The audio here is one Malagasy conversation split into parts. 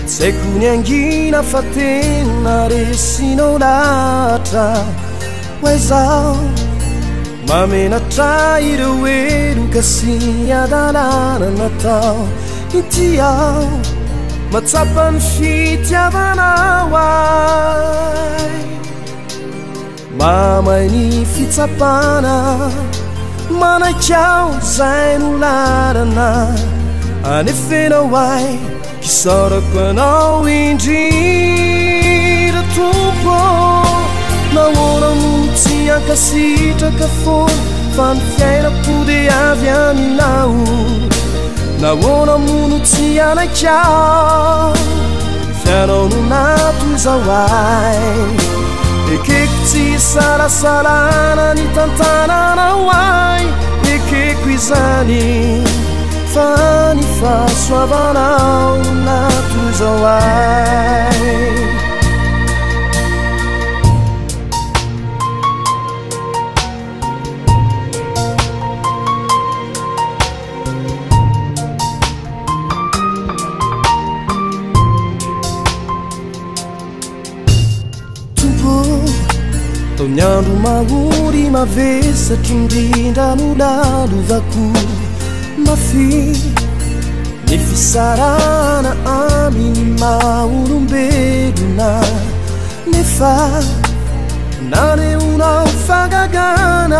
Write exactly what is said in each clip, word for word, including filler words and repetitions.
Seku nyangina fatena resino latra Wezao Mamena traira weru kasia dalana natao Itiao Matsapan fitiavana wai Mamai ni fitsapana Mana chao zainu larana Anefena wai Kisara kwanao indira tumpo Naona muti akasitra kafona Fanfiaina pude avya minau Naona munuti anachao Fiano nunato izawai Ekekuti sala salana ni tantana na wai Ekeku izani Fani faço abanao na tuzawai Tumpo Tonhando uma última vez Atundinda no lado vacu Mafi Nifisarana amima urumbeduna Nefa Nane unaufagagana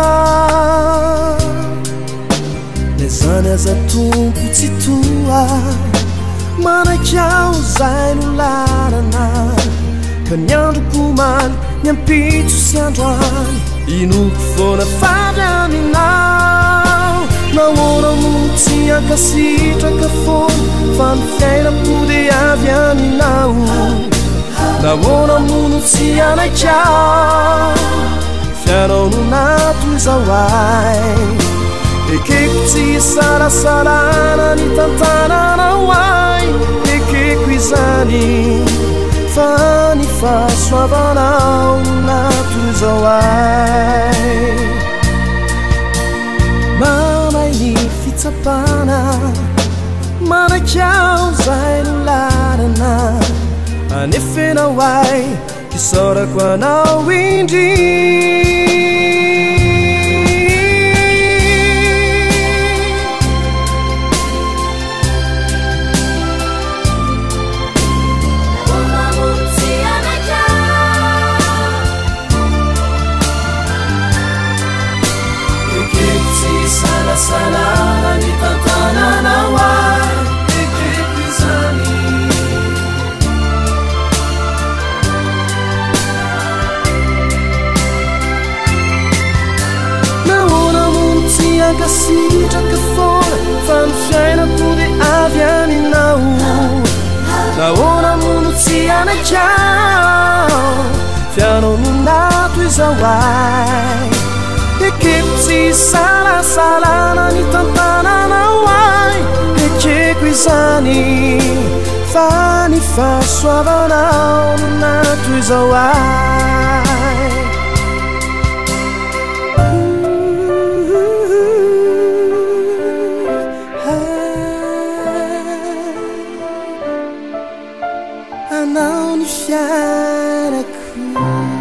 Nezana za tumpu titua Mana chao zainu larana Kanyando kuman Nyampitu sianduan Inu kufona fada minau Naona muti akasitra kafona Fanfiaina pude avya minau Naona munuti anachao Fiano nunato izawai Ekekuti sala salana ni tantana na wai Ekeku izani Fani faço abanao nunato izawai Mamai ni fitsapana Mana chao zainu larana Anefena wai Kisora kwanao indi Salana ni tantana na wai Ekeku izani Naona muti akasitra kafona Fanfiaina pude avya minau Naona munuti anachao Fiano nunato izawai Ekekuti sala salana ni tantana na wai Ekeku izani Fani faço abanao nunato izawai Anao ni fiaraku